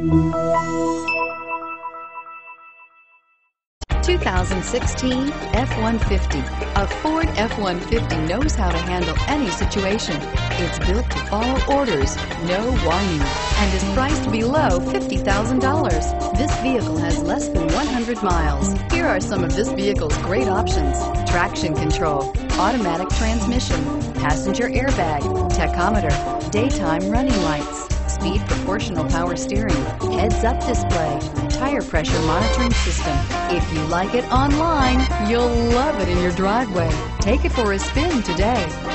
2016 F-150. A Ford F-150 knows how to handle any situation. It's built to follow orders, no whining, and is priced below $50,000. This vehicle has less than 100 miles. Here are some of this vehicle's great options: traction control, automatic transmission, passenger airbag, tachometer, daytime running lights, speed proportional power steering, heads-up display, tire pressure monitoring system. If you like it online, you'll love it in your driveway. Take it for a spin today.